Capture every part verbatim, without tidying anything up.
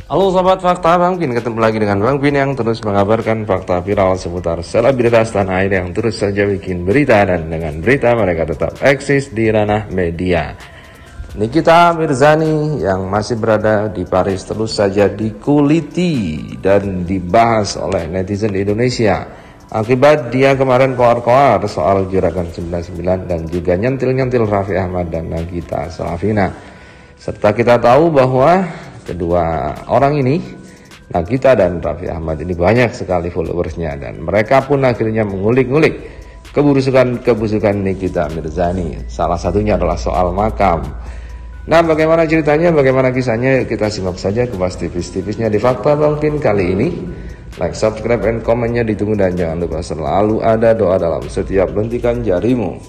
Halo Sobat Fakta Bang Pin, ketemu lagi dengan Bang Pin yang terus mengabarkan fakta viral seputar selebritas tanah air yang terus saja bikin berita, dan dengan berita mereka tetap eksis di ranah media. Nikita Mirzani yang masih berada di Paris terus saja dikuliti dan dibahas oleh netizen di Indonesia akibat dia kemarin koar-koar soal Juragan sembilan puluh sembilan dan juga nyentil-nyentil Raffi Ahmad dan Nagita Slavina. Serta kita tahu bahwa kedua orang ini, Nagita dan Raffi Ahmad ini, banyak sekali followersnya, dan mereka pun akhirnya mengulik-ngulik kebusukan-kebusukan Nikita Mirzani. Salah satunya adalah soal makam. Nah, bagaimana ceritanya, bagaimana kisahnya, kita simak saja kupas tipis-tipisnya di Fakta Bang Pin kali ini. Like, subscribe, and komennya ditunggu, dan jangan lupa selalu ada doa dalam setiap bentikan jarimu.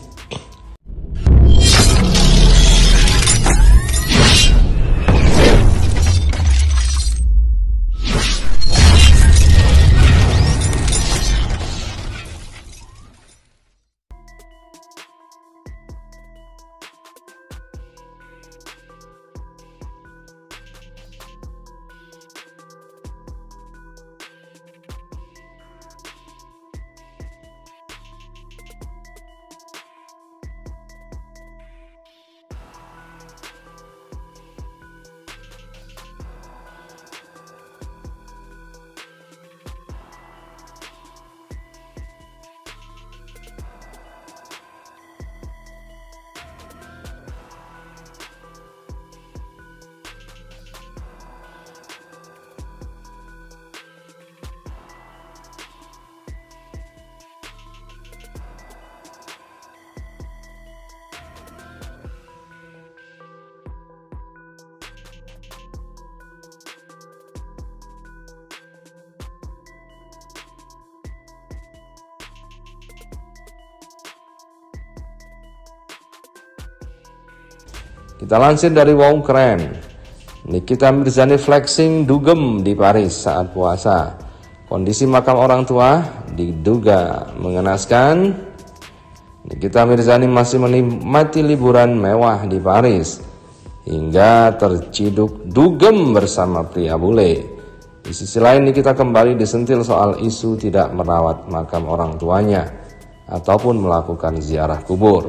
Kita lansir dari Wow Keren. Nikita Mirzani flexing dugem di Paris saat puasa. Kondisi makam orang tua diduga mengenaskan. Nikita Mirzani masih menikmati liburan mewah di Paris hingga terciduk dugem bersama pria bule. Di sisi lain, Nikita kembali disentil soal isu tidak merawat makam orang tuanya ataupun melakukan ziarah kubur.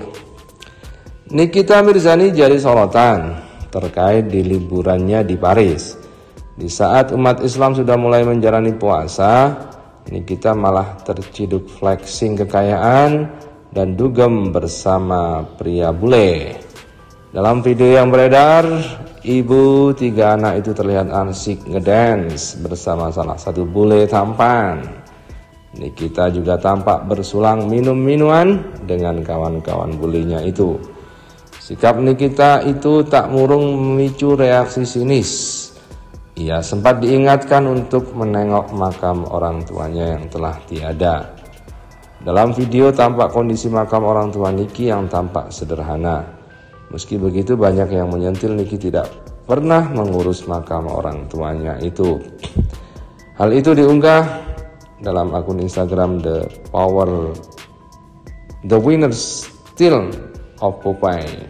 Nikita Mirzani jadi sorotan terkait di liburannya di Paris. Di saat umat Islam sudah mulai menjalani puasa, Nikita malah terciduk flexing kekayaan dan dugem bersama pria bule. Dalam video yang beredar, ibu tiga anak itu terlihat asik ngedance bersama salah satu bule tampan. Nikita juga tampak bersulang minum-minuman dengan kawan-kawan bulenya itu. Sikap Nikita itu tak murung memicu reaksi sinis. Ia sempat diingatkan untuk menengok makam orang tuanya yang telah tiada. Dalam video tampak kondisi makam orang tua Niki yang tampak sederhana. Meski begitu, banyak yang menyentil Niki tidak pernah mengurus makam orang tuanya itu. Hal itu diunggah dalam akun Instagram The Power The Winners Still of Popeye.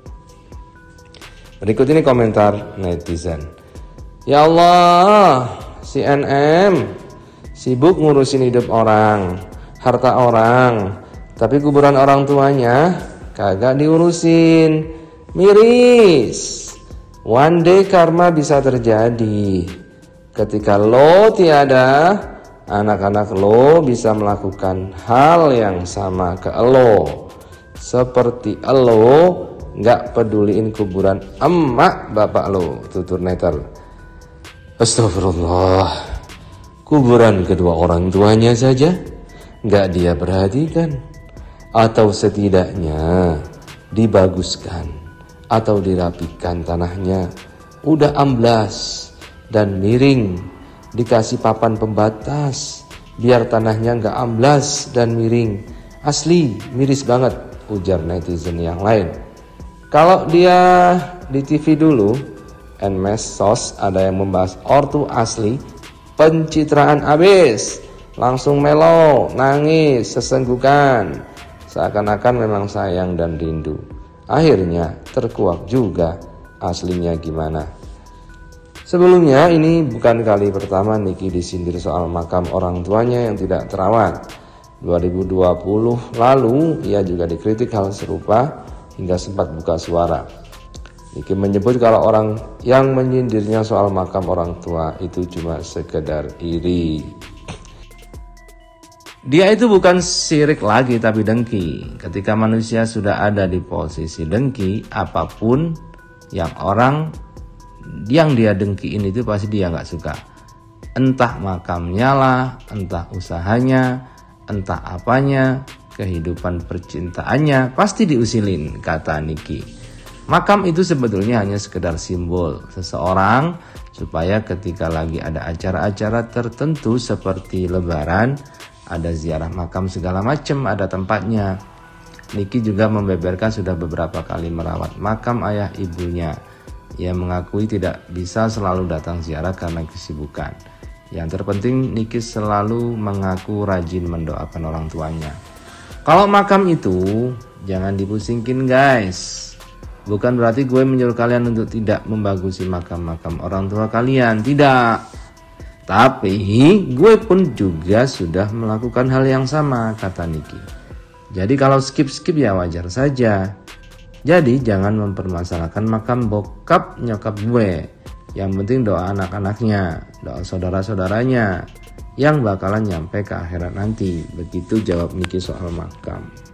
Berikut ini komentar netizen. Ya Allah, si N M sibuk ngurusin hidup orang, harta orang, tapi kuburan orang tuanya kagak diurusin. Miris. One day karma bisa terjadi. Ketika lo tiada, anak-anak lo bisa melakukan hal yang sama ke lo. Seperti lo nggak peduliin kuburan emak bapak lo, tutur netter. Astagfirullah, kuburan kedua orang tuanya saja nggak dia perhatikan, atau setidaknya dibaguskan atau dirapikan tanahnya. Udah amblas dan miring, dikasih papan pembatas biar tanahnya nggak amblas dan miring. Asli miris banget, ujar netizen yang lain. Kalau dia di T V dulu, en medsos ada yang membahas ortu asli, pencitraan abis, langsung melo, nangis, sesenggukan, seakan-akan memang sayang dan rindu. Akhirnya terkuak juga, aslinya gimana. Sebelumnya ini bukan kali pertama Niki disindir soal makam orang tuanya yang tidak terawat. dua ribu dua puluh lalu ia juga dikritik hal serupa hingga sempat buka suara. Niki menyebut kalau orang yang menyindirnya soal makam orang tua itu cuma sekedar iri. Dia itu bukan sirik lagi tapi dengki. Ketika manusia sudah ada di posisi dengki, apapun yang orang yang dia dengkiin itu pasti dia nggak suka. Entah makamnya lah, entah usahanya, entah apanya, kehidupan percintaannya pasti diusilin, kata Niki. Makam itu sebetulnya hanya sekedar simbol seseorang supaya ketika lagi ada acara-acara tertentu seperti lebaran, ada ziarah makam segala macam, ada tempatnya. Niki juga membeberkan sudah beberapa kali merawat makam ayah ibunya. Ia mengakui tidak bisa selalu datang ziarah karena kesibukan. Yang terpenting Niki selalu mengaku rajin mendoakan orang tuanya. Kalau makam itu jangan dipusingkin guys. Bukan berarti gue menyuruh kalian untuk tidak membagusi makam-makam orang tua kalian, tidak. Tapi gue pun juga sudah melakukan hal yang sama, kata Niki. Jadi kalau skip-skip ya wajar saja. Jadi jangan mempermasalahkan makam bokap nyokap gue. Yang penting doa anak-anaknya, doa saudara-saudaranya yang bakalan nyampe ke akhirat nanti. Begitu jawab Niki soal makam.